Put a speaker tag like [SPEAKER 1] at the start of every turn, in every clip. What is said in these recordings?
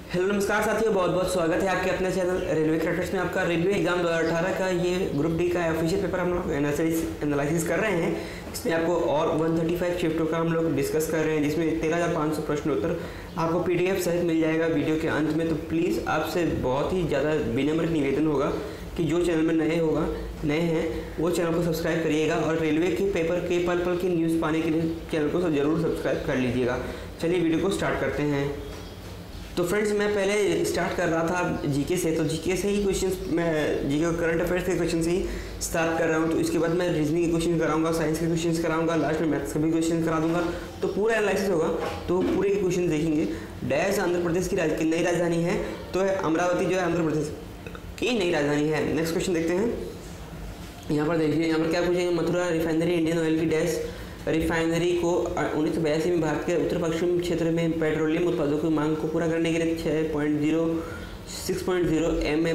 [SPEAKER 1] Hello नमस्कार साथियों, बहुत बहुत स्वागत है आपके अपने चैनल रेलवे क्रैकर्स में। आपका रेलवे एग्जाम 2018 का ये ग्रुप डी का ऑफिशियल पेपर हम लोग एनालिसिस कर रहे हैं। इसमें आपको और 135 शिफ्टों का हम लोग डिस्कस कर रहे हैं, जिसमें 13,500 प्रश्न उत्तर आपको PDF सहित मिल जाएगा वीडियो के अंत में। तो प्लीज़ आपसे बहुत ही ज़्यादा विनम्र निवेदन होगा कि जो चैनल में नए हैं वो चैनल को सब्सक्राइब करिएगा और रेलवे के पेपर के पल पल की न्यूज़ पाने के लिए चैनल को ज़रूर सब्सक्राइब कर लीजिएगा। चलिए वीडियो को स्टार्ट करते हैं। तो फ्रेंड्स, मैं पहले स्टार्ट कर रहा था जीके से, तो जीके से ही क्वेश्चंस, मैं जीके करंट अफेयर्स के क्वेश्चन से ही स्टार्ट कर रहा हूँ। तो इसके बाद मैं रीजनिंग के क्वेश्चन कराऊंगा, साइंस के क्वेश्चन कराऊंगा, लास्ट में मैथ्स के भी क्वेश्चन करा दूंगा। तो पूरा एनालिसिस होगा, तो पूरे के क्वेश्चन देखेंगे। डैश आंध्र प्रदेश की नई राजधानी है, तो है अमरावती, जो है आंध्र प्रदेश की नई राजधानी है। नेक्स्ट क्वेश्चन देखते हैं। यहाँ पर देखिए, यहाँ पर क्या पूछेंगे, मथुरा रिफाइनरी इंडियन ऑयल की डैश रिफाइनरी को 1982 में भारत के उत्तर पश्चिम क्षेत्र में पेट्रोलियम उत्पादों की मांग को पूरा करने के लिए 6.0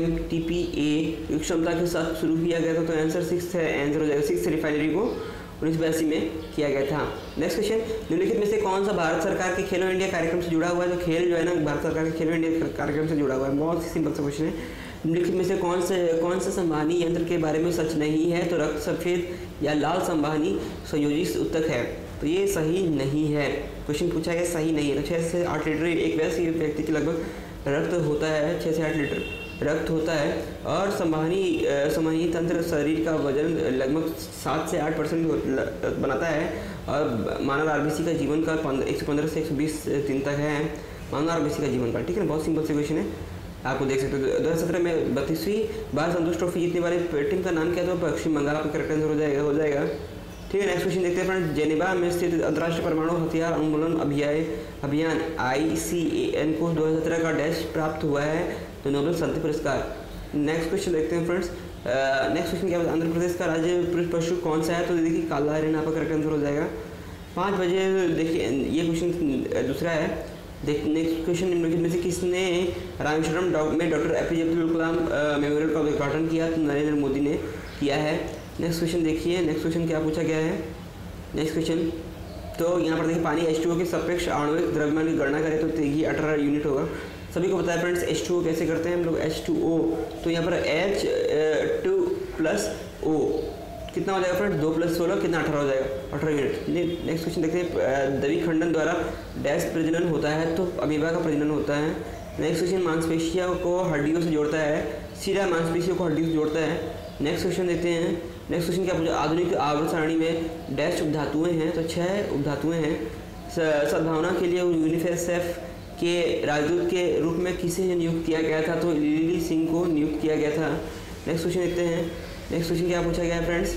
[SPEAKER 1] MMTPA क्षमता के साथ शुरू किया गया था। तो आंसर 6 है, आंसर हो जाएगा 6 रिफाइनरी को 1982 में किया गया था। नेक्स्ट क्वेश्चन, निम्नलिखित में से कौन सा भारत सरकार के खेलो इंडिया कार्यक्रम से जुड़ा हुआ है? तो खेल जो है ना, भारत सरकार के खेलो इंडिया कार्यक्रम से जुड़ा हुआ है। बहुत ही सिंपल सा क्वेश्चन है। निम्नलिखित में से कौन सा संवहनी यंत्र के बारे में सच नहीं है? तो रक्त सफेद या लाल संवहनी संयोजित ऊतक है। तो ये सही नहीं है। क्वेश्चन पूछा गया सही नहीं है। तो 6 से 8 लीटर एक वैसे व्यक्ति के लगभग रक्त होता है, 6 से 8 लीटर रक्त होता है। और संवहनी तंत्र शरीर का वजन लगभग 7 से 8% बनाता है। और मानव RBC का जीवन काल 115 से 120 दिन तक है, मानव RBC का जीवन काल। ठीक है, बहुत सिंपल से क्वेश्चन है, आपको देख सकते हो। 2017 में 32वीं बार संतोष ट्रॉफी जीतने वाले टीम का नाम क्या था? तो पश्चिम बंगाल। आपका करेक्ट आंसर हो जाएगा। ठीक है, नेक्स्ट क्वेश्चन देखते हैं फ्रेंड्स। जेनेवा में स्थित अंतर्राष्ट्रीय परमाणु हथियार उन्मूलन अभियान ICAN को 2017 का डैश प्राप्त हुआ है? तो नोबेल शांति पुरस्कार। नेक्स्ट क्वेश्चन देखते हैं फ्रेंड्स। नेक्स्ट क्वेश्चन क्या है, आंध्र प्रदेश का राज्य पशु कौन सा है? तो देखिए काला हिरण। आपका करेक्ट आंसर हो जाएगा 5 बजे। देखिए ये क्वेश्चन दूसरा है। नेक्स्ट क्वेश्चन, निम्नलिखित में से किसने रामेश्वरम में doctor APJ Abdul Kalam memorial का उद्घाटन किया? तो नरेंद्र मोदी ने किया है। नेक्स्ट क्वेश्चन देखिए, नेक्स्ट क्वेश्चन क्या पूछा गया है। नेक्स्ट क्वेश्चन, तो यहाँ पर देखिए, पानी H2O के सापेक्ष आणविक द्रव्यमान की गणना करें तो ये 18 यूनिट होगा। सभी को पता है फ्रेंड्स H2O कैसे करते हैं हम लोग। H2O, तो यहाँ पर H2 + O कितना हो जाएगा फ्रेंड्स? 2 + 16 कितना? 18 हो जाएगा, 18 यूनिट। नेक्स्ट क्वेश्चन देखते हैं। द्विखंडन द्वारा डैश प्रजनन होता है? तो अमीबा का प्रजनन होता है। नेक्स्ट क्वेश्चन, मांसपेशियों को हड्डियों से जोड़ता है? सीधा मांसपेशियों को हड्डियों से जोड़ता है। नेक्स्ट क्वेश्चन देखते हैं। नेक्स्ट क्वेश्चन क्या पूछा, आधुनिक आवर्त सारणी में डैश उपधातुएं हैं? तो 6 उपधातुएं हैं। सद्भावना के लिए यूनिसेफ के राजदूत के रूप में किसे नियुक्त किया गया था? तो लिली सिंह को नियुक्त किया गया था। नेक्स्ट क्वेश्चन देखते हैं। नेक्स्ट क्वेश्चन क्या पूछा गया है फ्रेंड्स,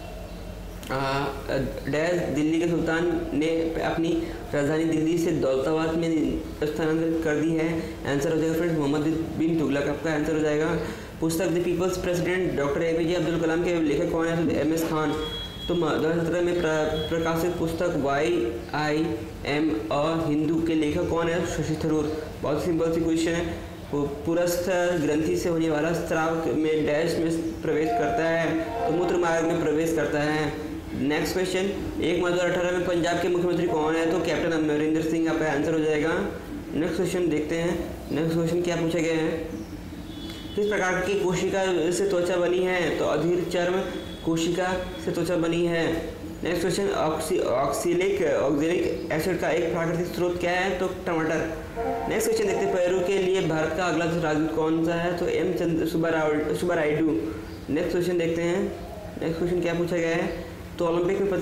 [SPEAKER 1] डैश दिल्ली के सुल्तान ने अपनी राजधानी दिल्ली से दौलताबाद में स्थानांतरित कर दी है? आंसर हो जाएगा फ्रेंड्स मोहम्मद बिन तुगलक। आपका आंसर हो जाएगा। पुस्तक the people's president doctor APJ Abdul Kalam के लेखक कौन है? तो MS खान। तो 2017 में प्रकाशित पुस्तक YIM और हिंदू के लेखक कौन है? शशि थरूर। बहुत सिंपल सी क्वेश्चन है। पुरस्थ ग्रंथि से होने वाला स्राव में डैश में प्रवेश करता है? तो मूत्र मार्ग में प्रवेश करता है। नेक्स्ट क्वेश्चन, 1 मार्च 2018 में पंजाब के मुख्यमंत्री कौन है? तो कैप्टन अमरिंदर सिंह। आपका आंसर हो जाएगा। नेक्स्ट क्वेश्चन देखते हैं। नेक्स्ट क्वेश्चन क्या पूछा गया है, किस प्रकार की कोशिका से त्वचा बनी है? तो अधीर चर्म कोशिका से त्वचा बनी है। नेक्स्ट क्वेश्चन, ऑक्सिलिक एसिड का एक प्राकृतिक स्रोत क्या है? तो टमाटर। नेक्स्ट क्वेश्चन देखते हैं। पेरू के लिए भारत का अगला राजदूत कौन सा है? तो M सुब्बारायडू। नेक्स्ट क्वेश्चन देखते हैं। नेक्स्ट क्वेश्चन क्या पूछा गया है, तो ओलंपिक में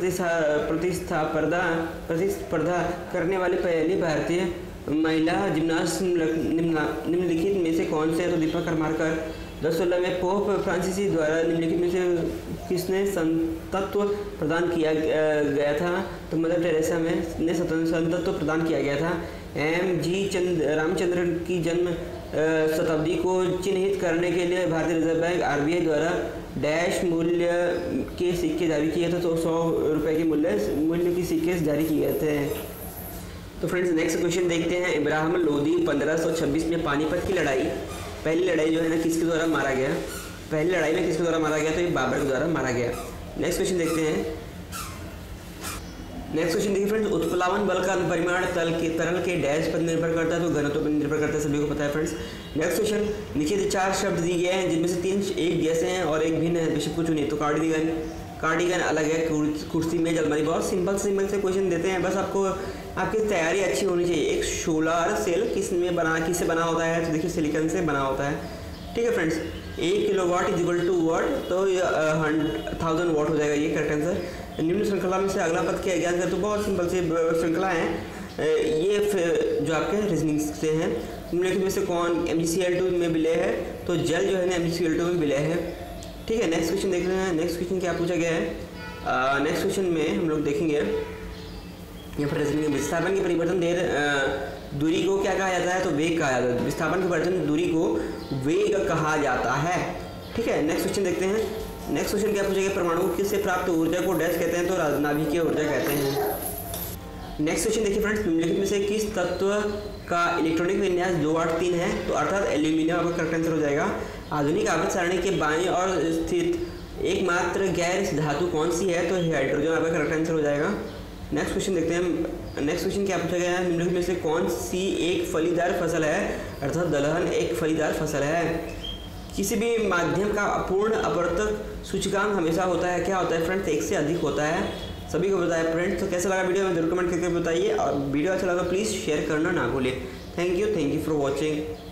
[SPEAKER 1] प्रतिस्पर्धा करने वाली पहली भारतीय महिला जिम्नास्ट निम्नलिखित में से कौन से है? तो दीपा करमारकर। 2016 में पोप फ्रांसिसी द्वारा निम्नलिखित में से किसने संतत्व प्रदान किया गया था? तो मदर टेरेसा ने संतत्व प्रदान किया गया था। MG रामचंद्रन की जन्म शताब्दी को चिन्हित करने के लिए भारतीय रिजर्व बैंक RBI द्वारा डैश मूल्य के सिक्के जारी किए थे? तो 100 रुपये के मूल्य की सिक्के जारी किए थे। तो फ्रेंड्स, नेक्स्ट क्वेश्चन देखते हैं। इब्राहिम लोदी 1526 में पानीपत की लड़ाई, पहली लड़ाई जो है ना, किसके द्वारा मारा गया? पहली लड़ाई में किसके द्वारा मारा गया? तो ये बाबर के द्वारा मारा गया। नेक्स्ट क्वेश्चन देखते हैं। नेक्स्ट क्वेश्चन देखिए फ्रेंड्स, उत्प्लावन बल का परिमाण तरल के डैश पर निर्भर करता है, तो घनत्व पर निर्भर करता है, सभी को पता है फ्रेंड्स। नेक्स्ट क्वेश्चन, नीचे 4 शब्द दिए गए हैं जिनमें से 3 एक जैसे हैं और एक भिन्न है, विषय को चुनिए। तो कार्डिगन अलग है, कुर्सी मेज अलमारी। बहुत सिंपल से क्वेश्चन देते हैं, बस आपको आपकी तैयारी अच्छी होनी चाहिए। एक सोलर सेल किससे बना होता है, तो देखिए सिलिकॉन से बना होता है, ठीक है friends. 1 kilowatt is equal to watt, तो 1000 वाट हो जाएगा, ये करेक्ट आंसर। निम्न श्रृंखला में से अगला पद क्या ज्ञात कर, तो बहुत सिंपल से श्रृंखला है ये जो आपके रीजनिंग से हैं। निम्नलिखित में से कौन MgCl2 में विलय है, तो जल जो है ना MgCl2 में विलय है, ठीक है। नेक्स्ट क्वेश्चन देख रहे हैं। नेक्स्ट क्वेश्चन क्या पूछा गया है, नेक्स्ट क्वेश्चन में हम लोग देखेंगे यहाँ पर रीजनिंग विस्थापन के परिवर्तन देर दूरी को क्या कहा जाता है, तो वेग कहा जाता है। विस्थापन के परिवर्तन दूरी को वेग कहा जाता है, ठीक है। नेक्स्ट क्वेश्चन देखते हैं। नेक्स्ट क्वेश्चन क्या पूछा गया, परमाणु किससे प्राप्त ऊर्जा को डैश कहते हैं, तो नाभिकीय ऊर्जा कहते हैं। नेक्स्ट क्वेश्चन देखिए फ्रेंड्स, निम्नलिखित में से किस तत्व का इलेक्ट्रॉनिक विन्यास 2 8 3 है, तो अर्थात एल्यूमिनियम आपका करेक्ट आंसर हो जाएगा। आधुनिक आवर्त सारणी के बाईं ओर स्थित एकमात्र गैर धातु कौन सी है, तो हाइड्रोजन आपका करेक्ट आंसर हो जाएगा। नेक्स्ट क्वेश्चन देखते हैं। नेक्स्ट क्वेश्चन क्या पूछा गया है, निम्नलिखित में से कौन सी एक फलीदार फसल है, अर्थात दलहन एक फलीदार फसल है। किसी भी माध्यम का अपूर्ण अपवर्तक सूचकांक हमेशा होता है, क्या होता है फ्रेंड्स, 1 से अधिक होता है, सभी को बताया फ्रेंड्स। तो कैसा लगा वीडियो में जरूर कमेंट करके बताइए, और वीडियो अच्छा लगा प्लीज़ शेयर करना ना भूलिए। Thank you for watching.